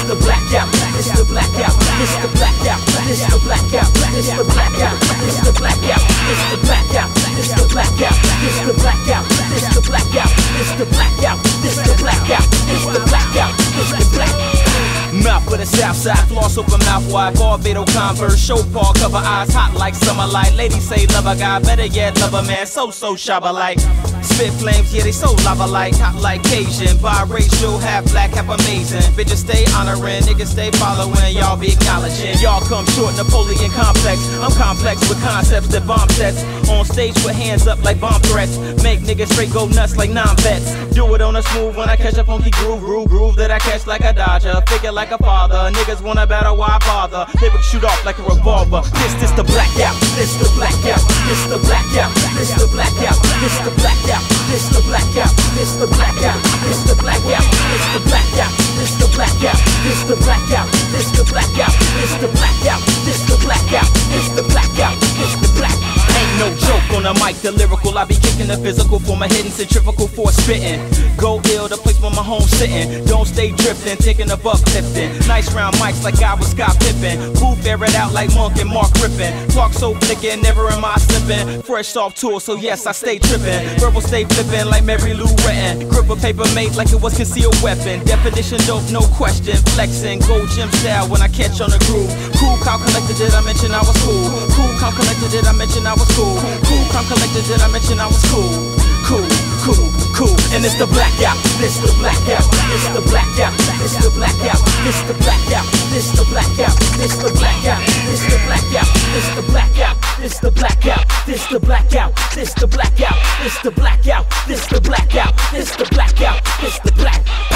the blackout, it's the blackout, it's the blackout, it's the blackout, it's the blackout, it's the blackout, it's the blackout, it's the blackout, it's the blackout, it's the blackout, it's the blackout, it's the blackout, it's the blackout, it's the blackout. Mouth with a south side, floss open mouth wide, Barbados Converse, show paw, cover eyes, hot like summer light. Ladies say love a guy, better yet love a man, so shabba like. Spit flames, yeah they so lava like, hot like Cajun, biracial, half black, half amazing. Bitches stay honoring, niggas stay following, y'all be acknowledging. Y'all come short, Napoleon complex. I'm complex with concepts that bomb sets. On stage with hands up like bomb threats. Make niggas straight go nuts like non-vets. Do it on a smooth when I catch a funky groove that I catch like a Dodger. Figure like a father, niggas wanna battle, why bother? They would shoot off like a revolver. This the blackout, this the blackout, this the blackout, this the blackout, this the blackout, this the blackout, this the blackout, this the blackout, this the blackout, this the blackout, this the blackout, this the blackout, this the blackout, this the blackout, this the blackout, this the blackout. Ain't no joke on the mic, the lyrical. I be kicking the physical for my hidden centrifugal force spitting. Go ill, the place where my home sitting. Don't stay drifting, thinking of uplifting. Nice round mics like I was Scott Pippen. Booth air it out like Monk and Mark Rippin. Talk so flickin', never am I slipping. Fresh off tour, so yes I stay trippin'. Verbal stay flippin' like Mary Lou Retton. Grip a paper made like it was concealed weapon. Definition dope, no question. Flexing, gold gym style when I catch on the groove. Cool, cow collected, did I mention I was cool? Cool, cow collected, did I mention I was cool? Cool, cow collected, did I mention I was cool? Cool, cool, cool. And it's the blackout, it's the blackout, it's the blackout, it's the blackout, it's the blackout, it's the blackout, it's the blackout, it's the blackout, it's the blackout, it's the blackout, it's the blackout, it's the blackout, it's the blackout, it's the blackout, it's the blackout, it's the blackout.